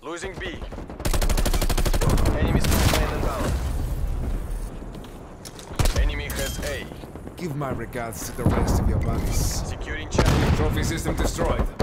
Losing B. Enemy spotted inbound. Enemy has A. Give my regards to the rest of your buddies. Securing Charlie. Trophy system destroyed.